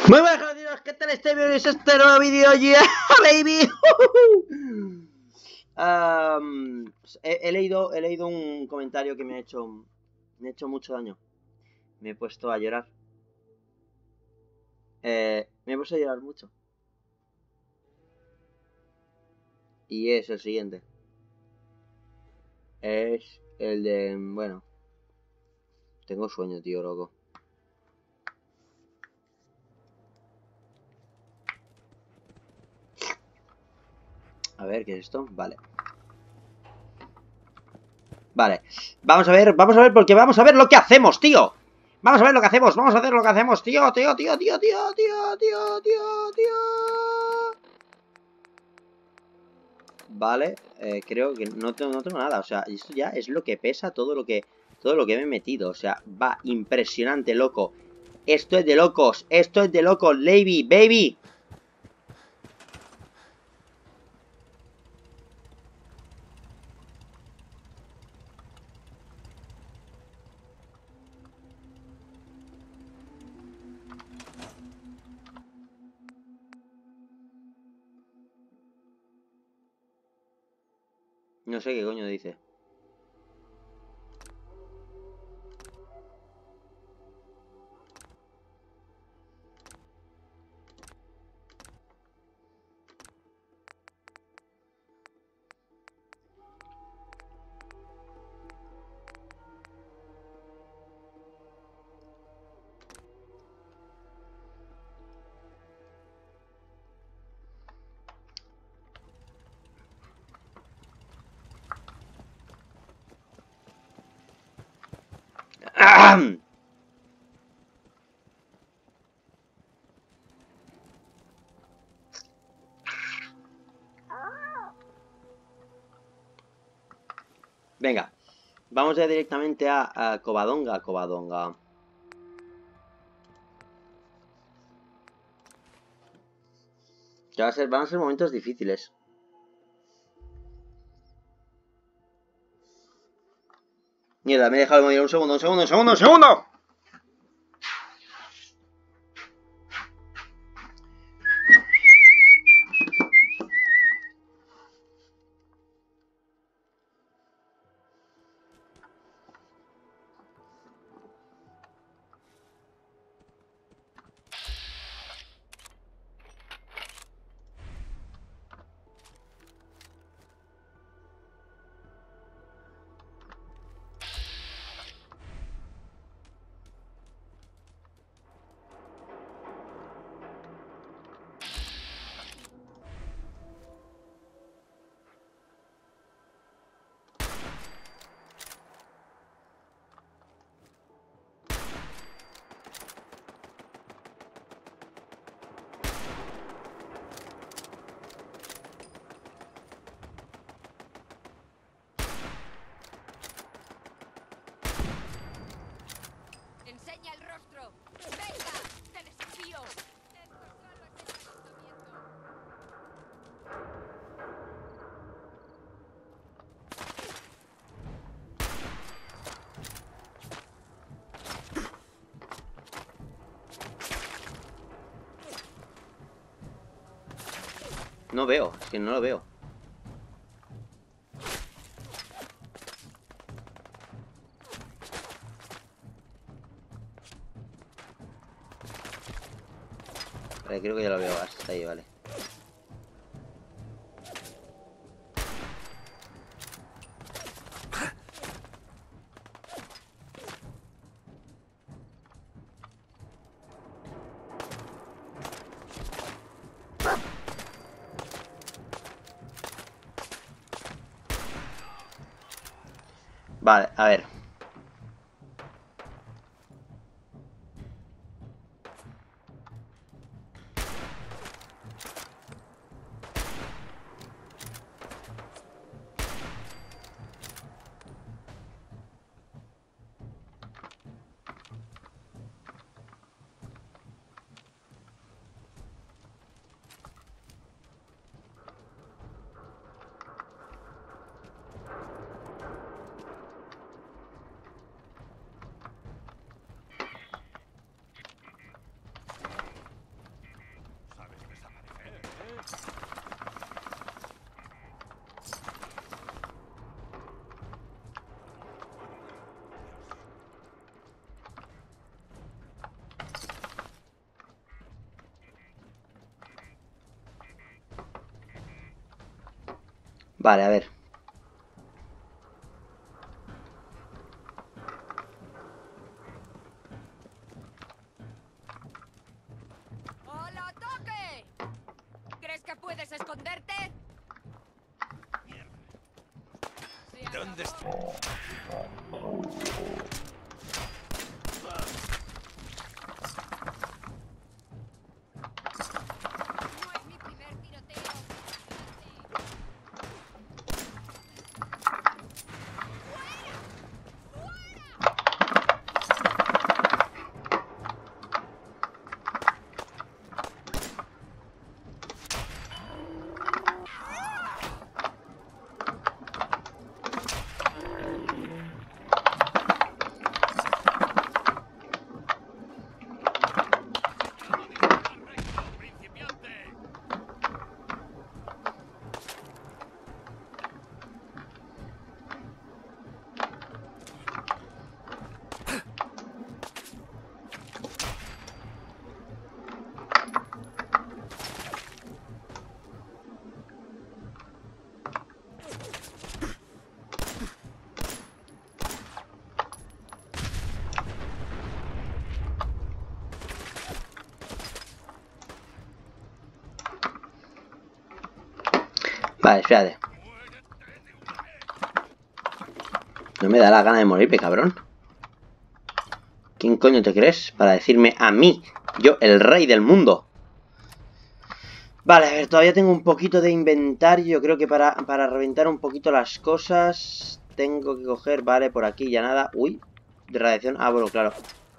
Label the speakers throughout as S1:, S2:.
S1: Muy buenas, jodidos, ¿qué tal este vídeo? ¿Es este nuevo vídeo? ¡Yeah, baby! He leído un comentario que me ha hecho mucho daño. Me he puesto a llorar. Me he puesto a llorar mucho. Y es el siguiente. Es el de... Bueno, tengo sueño, tío, loco. A ver, ¿qué es esto? Vale. Vale. Vamos a ver, porque vamos a ver lo que hacemos, tío. Vamos a ver lo que hacemos, vamos a hacer lo que hacemos, tío. Vale, creo que no tengo nada. O sea, esto ya es lo que pesa todo lo que me he metido. O sea, va impresionante, loco. Esto es de locos, baby, baby. No sé qué coño dice. Venga, vamos ya directamente a Covadonga. Que van a ser momentos difíciles. Mierda, me he dejado de morir. Un segundo.
S2: ¡Enseña el rostro! ¡Venga! ¡Te desafío! Esto solo es el calentamiento.
S1: No veo, es que no lo veo. Vale, creo que ya lo veo. Hasta ahí, vale. Vale, a ver. Vale, a ver.
S2: ¡Hola, toque! ¿Crees que puedes esconderte?
S3: ¿Dónde está?
S2: No es mi primer tiroteo.
S1: Vale, espérate. No me da la gana de morirme, cabrón. ¿Quién coño te crees para decirme a mí, yo, el rey del mundo? Vale, a ver, todavía tengo un poquito de inventario. Creo que para reventar un poquito las cosas tengo que coger, vale, por aquí ya nada. Uy, de radiación. Ah, bueno, claro.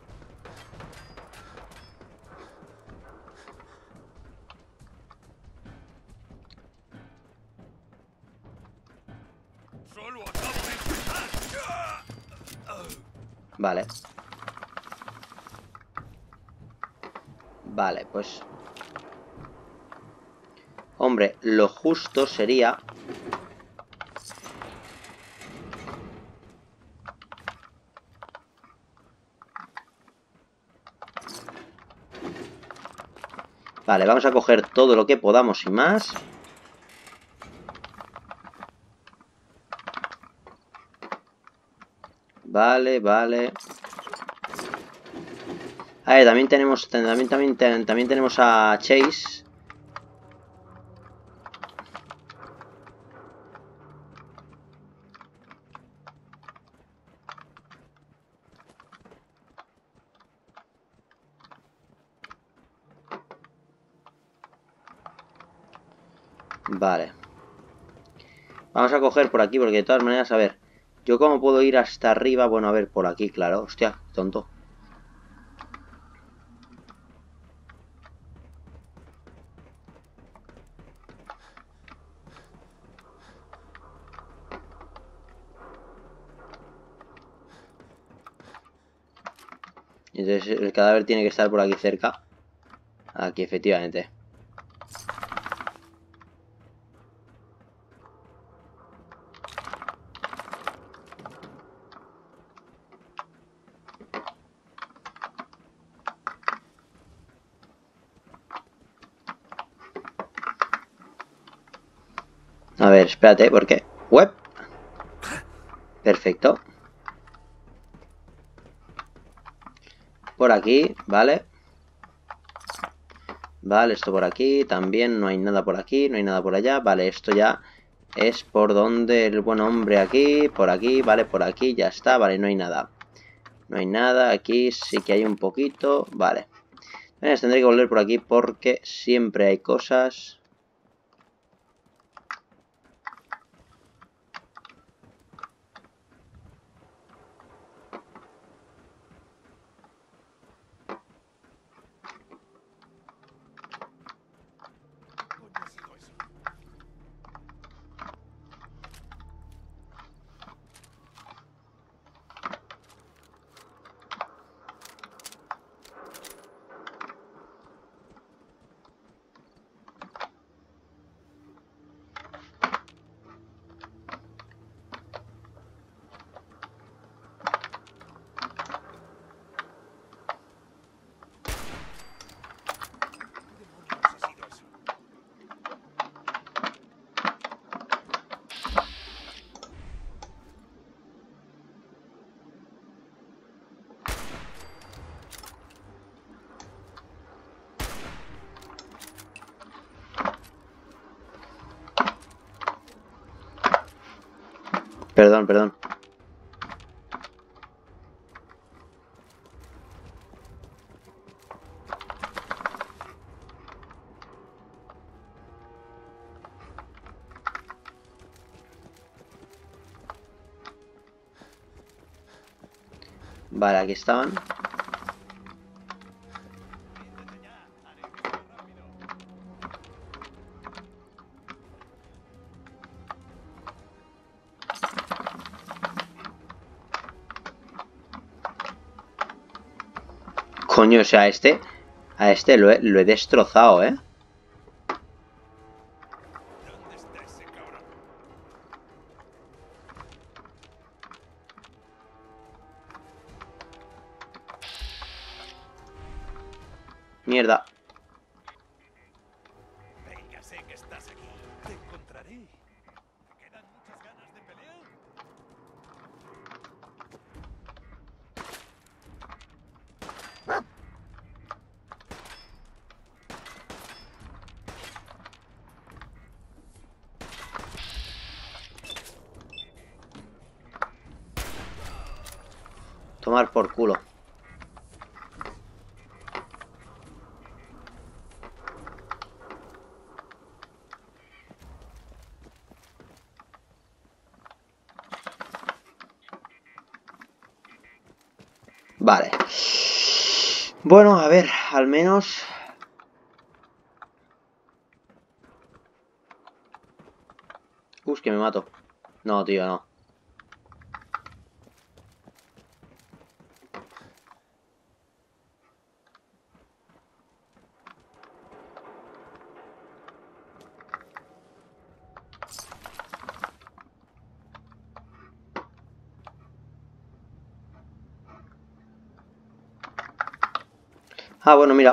S3: Solo acabo de empezar.
S1: Vale. Vale, pues... Hombre, lo justo sería... Vale, vamos a coger todo lo que podamos y más. Vale, vale. A ver, también tenemos también tenemos a Chase. Vale. Vamos a coger por aquí porque de todas maneras, a ver. ¿Yo cómo puedo ir hasta arriba? Bueno, a ver, por aquí, claro. Hostia, tonto. Entonces el cadáver tiene que estar por aquí cerca. Aquí, efectivamente. A ver, espérate, ¿por qué? Web. Perfecto. Por aquí, vale. Vale, esto por aquí. También no hay nada por aquí, no hay nada por allá. Vale, esto ya es por donde el buen hombre aquí, vale, por aquí, ya está. Vale, no hay nada. No hay nada, aquí sí que hay un poquito. Vale. Tendré que volver por aquí porque siempre hay cosas.
S3: Coño ha sido eso.
S1: Perdón, perdón. Vale, aquí estaban. Coño, o sea, a este lo he destrozado, ¿eh?
S3: ¿Dónde está ese cabrón?
S1: Mierda.
S3: Venga, sé que estás aquí. Te encontraré. ¿Te quedan muchas ganas de pelear?
S1: Tomar por culo. Vale. Bueno, a ver, al menos... que me mato. No, tío, no. Ah, bueno, mira.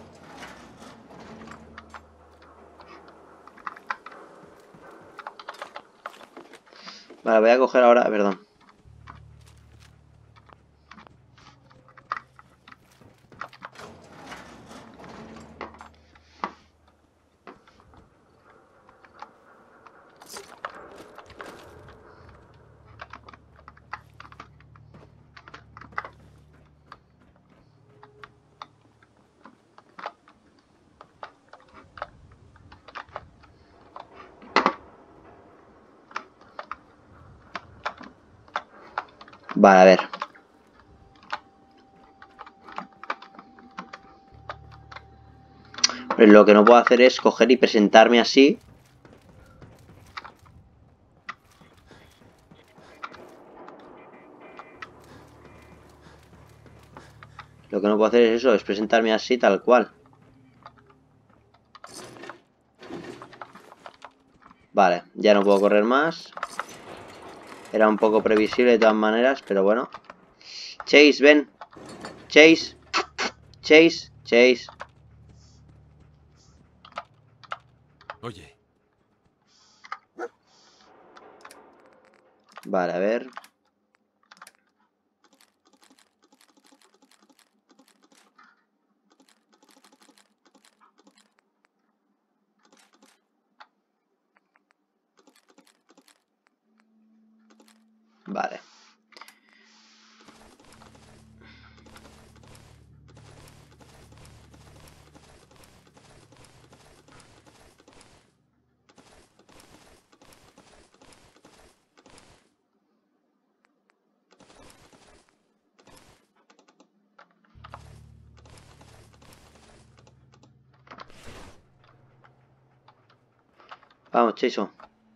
S1: Vale, voy a coger ahora... Perdón. Vale, a ver. Pero lo que no puedo hacer es coger y presentarme así. Lo que no puedo hacer es eso, es presentarme así tal cual. Vale, ya no puedo correr más. Era un poco previsible de todas maneras, pero bueno. Chase, ven. Chase. Chase. Chase.
S3: Oye,
S1: Vale, a ver. Vale. Vamos, Chaso.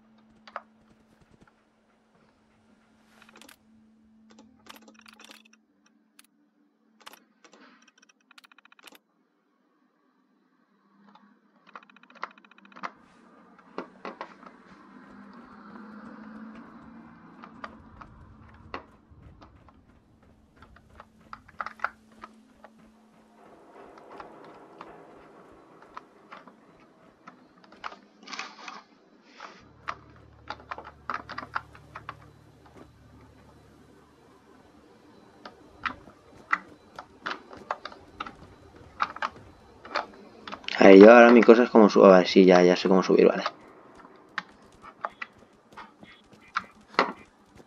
S1: A ver, yo ahora mi cosa es como subir. A ver, sí, ya sé cómo subir, vale.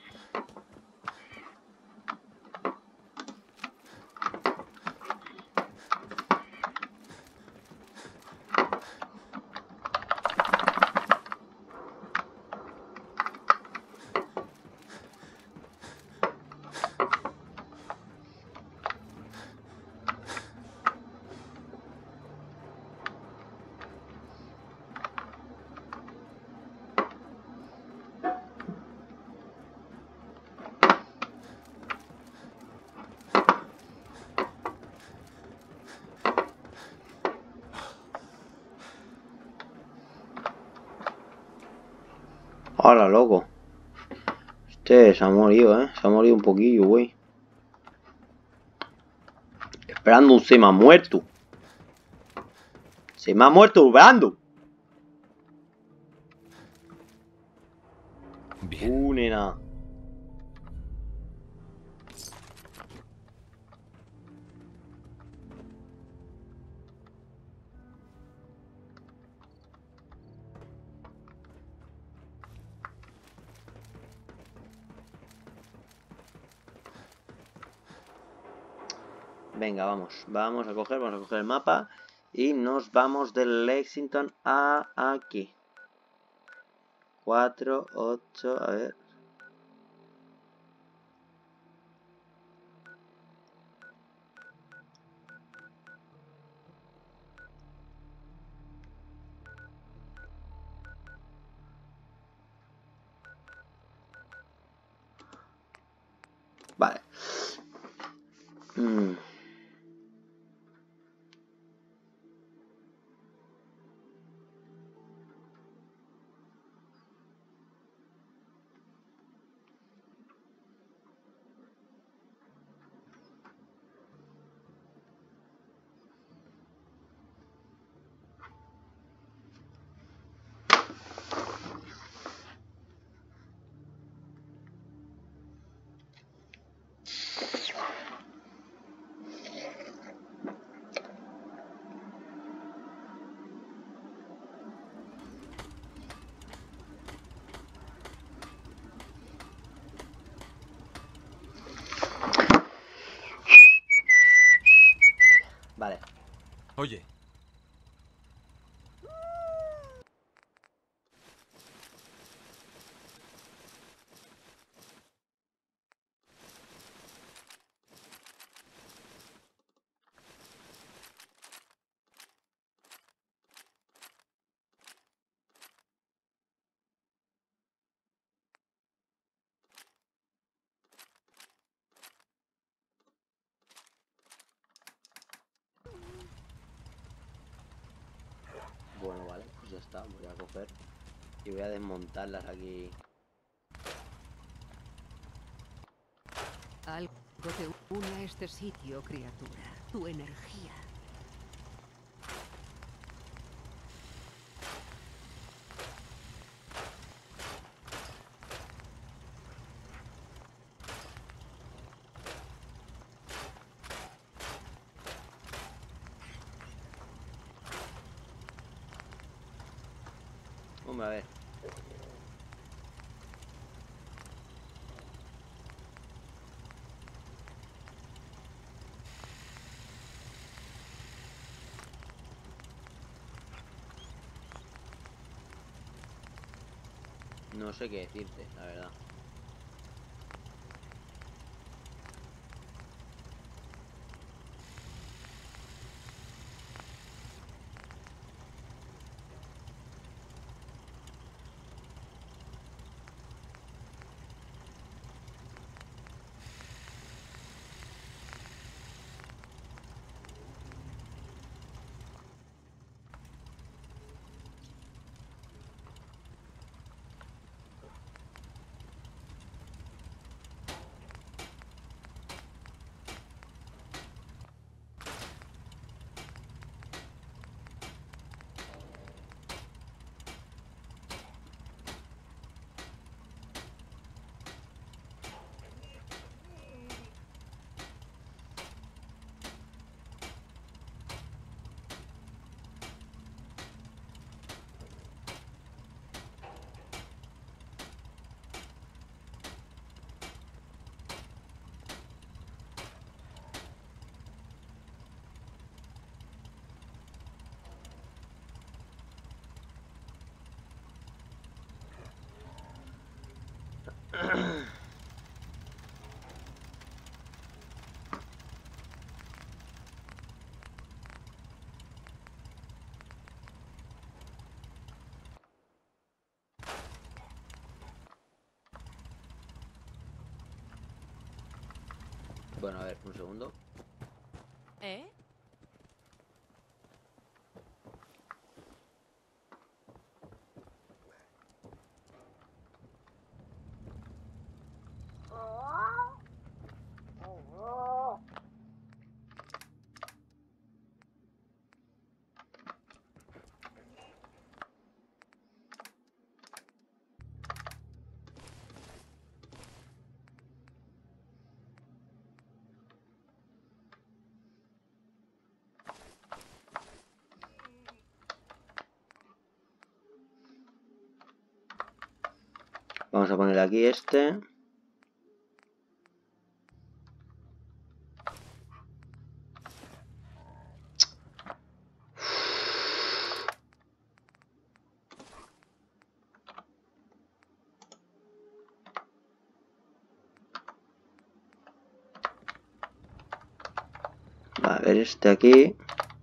S1: Hola, loco. Este se ha morido, Se ha morido un poquillo, güey. Esperando un se me ha muerto. Se me ha muerto esperando.
S4: Bien.
S1: Nena. Venga, vamos a coger el mapa y nos vamos del Lexington a aquí. 4, 8, a ver. Vale. Vale.
S4: Oye,
S1: Bueno, vale, pues ya está. Voy a coger y voy a desmontarlas aquí.
S5: Algo te une a este sitio, criatura. Tu energía.
S1: Hombre, a ver. No sé qué decirte, la verdad. Bueno, a ver, un segundo.
S2: ¿Eh?
S1: Vamos a ponerle aquí este. A ver, este aquí.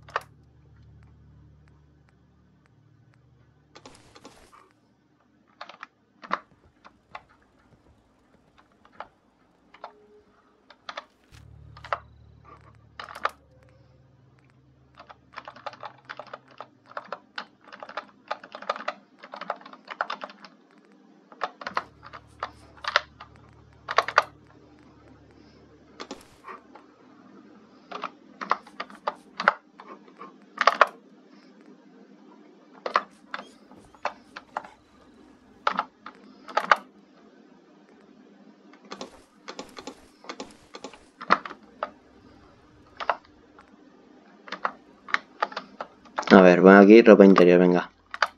S1: A ver, bueno, aquí ropa interior, venga.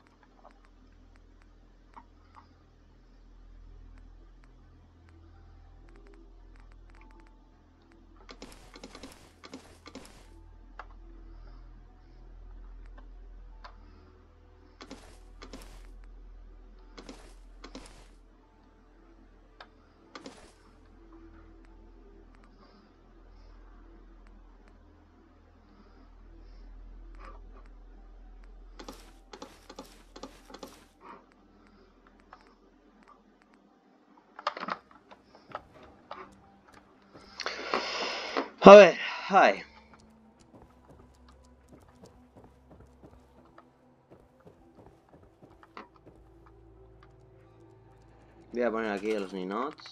S1: A ver, ay. Voy a poner aquí los ninots.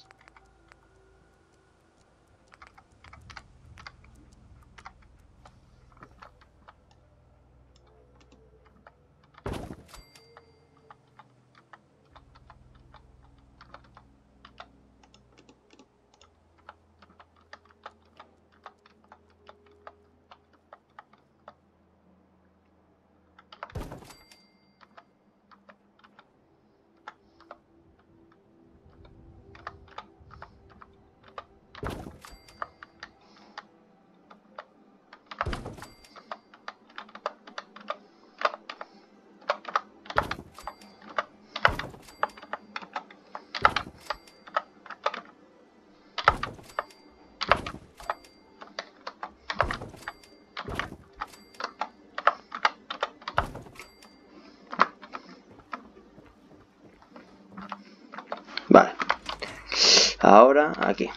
S1: Vale. Ahora aquí.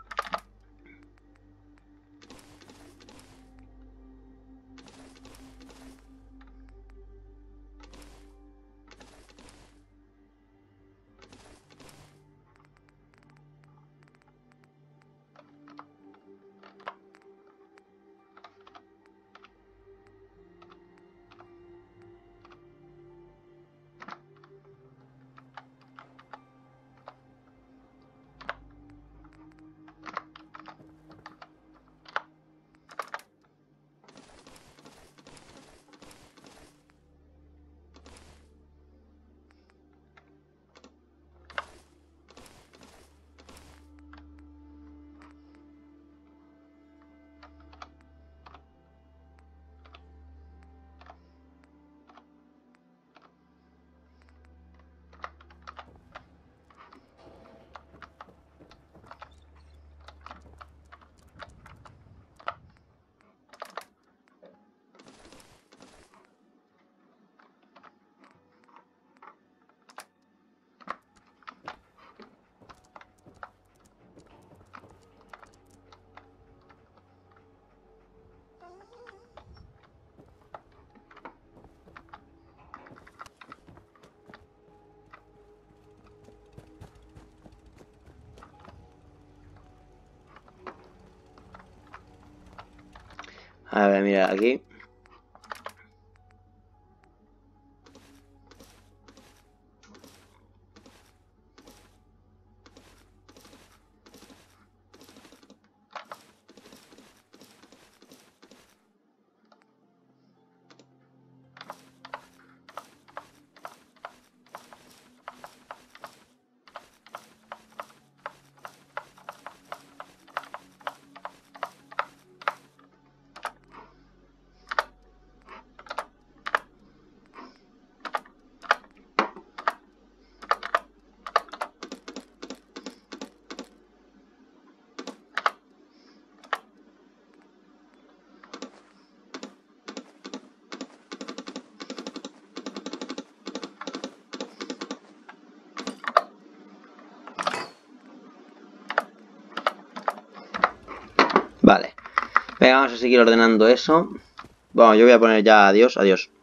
S1: A ver, mira aquí. Vale. Venga, vamos a seguir ordenando eso. Bueno, yo voy a poner ya adiós, adiós.